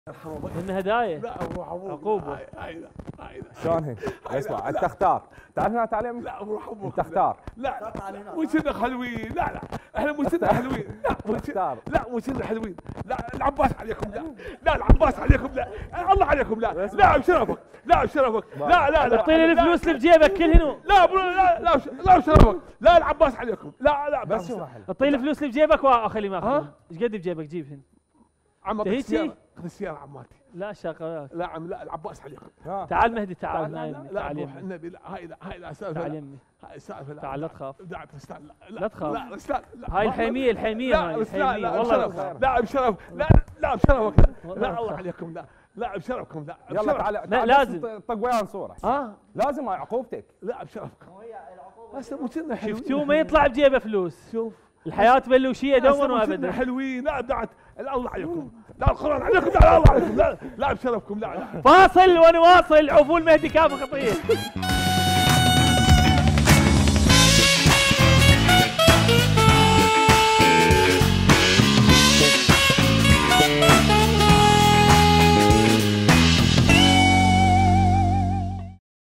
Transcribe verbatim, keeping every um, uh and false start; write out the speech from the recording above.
من هدايا لا روح ابوك عقوبه. هاي هاي شلون هيك؟ اسمع انت اختار، تعرف انها تعليم؟ لا روح ابوك انت اختار. لا مو كنا حلوين، لا لا احنا مو كنا حلوين، لا مو اختار. لا مو كنا حلوين، لا العباس عليكم، لا لا العباس عليكم، لا الله عليكم، لا لا بشرفك، لا بشرفك، لا لا لا اعطيني الفلوس اللي بجيبك كلهن. لا لا لا لا بشرفك، لا العباس عليكم، لا لا بس شو راح اعطيني الفلوس اللي بجيبك واخلي ماخذ. ايش قد بجيبك جيبهن؟ عم هيك السيارة، خذ السيارة عماتي. لا شاقة. لا عم لا العباس عليكم. تعال مهدي تعال. لا لا لا روح النبي، لا هاي لا هاي لا سالفة. تعال يمي. هاي سالفة لا. تعال لا تخاف. لا رسلان لا لا تخاف. لا رسلان لا. هاي الحيمية الحيمية لا هاي رسلان الحيمية لا والله بشرف، لا بشرف، لا لا بشرفك، لا لا الله عليكم، لا لا بشرفكم، لا يلا تعال لا لازم طق ويانا صورة. اه لازم هاي عقوبتك. لا بشرفكم. هسه مو كنا حلوين. شفتوه ما يطلع بجيبه فلوس. شوف الحياة بلوشية دوما وابدا. حلوين، لا بعد الله عليكم، لا القرآن عليكم، لا الله عليكم، لا لا بشرفكم، لا لا فاصل وانا واصل. عفو المهدي كافة خطير.